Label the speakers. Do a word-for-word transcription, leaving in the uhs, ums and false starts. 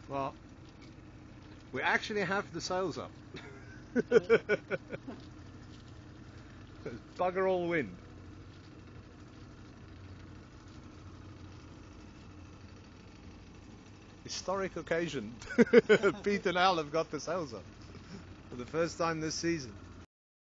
Speaker 1: Well, we actually have the sails up. It's bugger all wind. Historic occasion. Pete and Al have got the sails up for the first time this season.